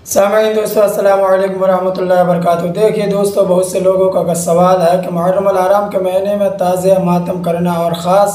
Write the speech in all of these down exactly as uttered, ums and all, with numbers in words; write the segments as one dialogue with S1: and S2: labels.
S1: सामईन दोस्तों, अस्सलाम वालेकुम वरहमतुल्लाहि वबरकातुहू। देखिए दोस्तों, बहुत से लोगों का सवाल है कि मुहर्रम अल हराम के महीने में ताज़िया मातम करना और ख़ास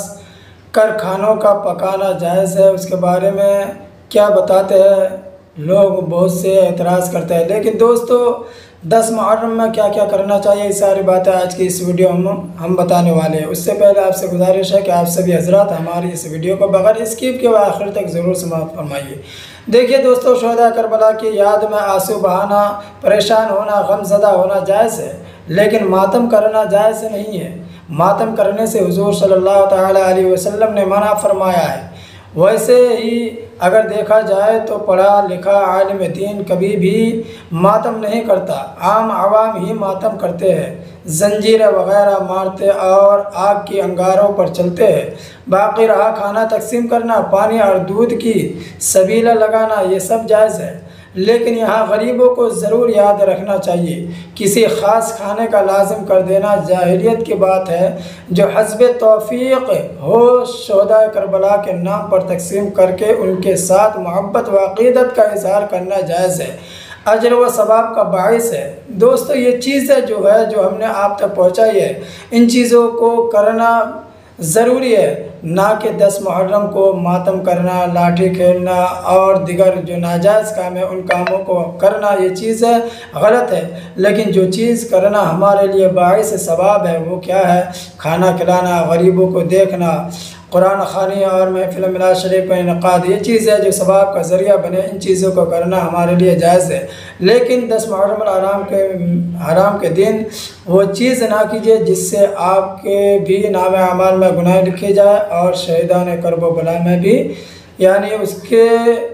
S1: कर खानों का पकाना जायज़ है, उसके बारे में क्या बताते हैं। लोग बहुत से एतराज़ करते हैं, लेकिन दोस्तों दस मुहर्रम में क्या क्या करना चाहिए, ये सारी बातें आज की इस वीडियो हम हम बताने वाले हैं। उससे पहले आपसे गुजारिश है कि आप सभी हजरात हमारी इस वीडियो को बगैर स्किप के आखिर तक ज़रूर समाप्त फरमाइए। देखिए दोस्तों, शोहदा करबला की याद में आंसू बहाना, परेशान होना, गमज़दा होना जायज़ है, लेकिन मातम करना जायज़ नहीं है। मातम करने से हुज़ूर सल्लल्लाहु तआला अलैहि वसल्लम ने मना फरमाया है। वैसे ही अगर देखा जाए तो पढ़ा लिखा आलिम दीन कभी भी मातम नहीं करता, आम आवाम ही मातम करते हैं, जंजीरें वगैरह मारते और आग की अंगारों पर चलते हैं। बाकी रहा खाना तकसीम करना, पानी और दूध की सबीला लगाना, ये सब जायज़ है, लेकिन यहाँ गरीबों को ज़रूर याद रखना चाहिए। किसी ख़ास खाने का लाजिम कर देना जाहिलियत की बात है, जो हस्ब तौफ़ीक़ हो शोहदा करबला के नाम पर तकसीम करके उनके साथ मोहब्बत व अक़ीदत का इज़हार करना जायज़ है, अजर व सवाब का बाइस है। दोस्तों, ये चीज़ें जो है जो हमने आप तक पहुँचाई है, इन चीज़ों को करना ज़रूरी है, ना कि दस मुहर्रम को मातम करना, लाठी खेलना और दिगर जो नाजायज़ काम है उन कामों को करना, ये चीज़ें गलत है। लेकिन जो चीज़ करना हमारे लिए बाइस सवाब है वो क्या है? खाना खिलाना, गरीबों को देखना, कुरान ख़वानी और महफ़िल मिलाद शरीफ का इनक़ाद, ये चीज़ है जो सवाब का ज़रिया बने। इन चीज़ों को करना हमारे लिए जायज़ है, लेकिन दस मुहर्रम अल हराम के हराम के दिन वो चीज़ ना कीजिए जिससे आपके भी नाम अमाल में गुनाह लिखे जाए और शहीदान करबो बला में भी, यानी उसके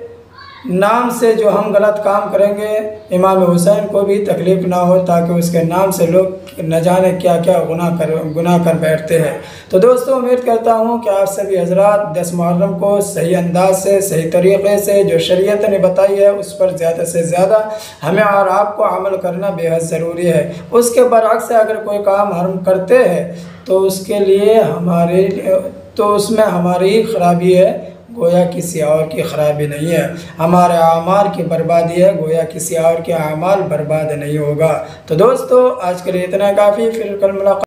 S1: नाम से जो हम गलत काम करेंगे इमाम हुसैन को भी तकलीफ़ ना हो, ताकि उसके नाम से लोग न जाने क्या क्या गुनाह कर गुनाह कर बैठते हैं। तो दोस्तों, उम्मीद करता हूँ कि आप सभी हजरात दस मुहर्रम को सही अंदाज से, सही तरीक़े से जो शरीयत ने बताई है उस पर ज़्यादा से ज़्यादा हमें और आपको अमल करना बेहद ज़रूरी है। उसके बरअक्स अगर कोई काम हम करते हैं तो उसके लिए हमारे तो उसमें हमारी ही खराबी है, गोया किसी और की ख़राबी नहीं है। हमारे आमाल की बर्बादी है, गोया किसी और के आमाल बर्बाद नहीं होगा। तो दोस्तों, आज के लिए इतना काफ़ी, फिर कल मुलाकात।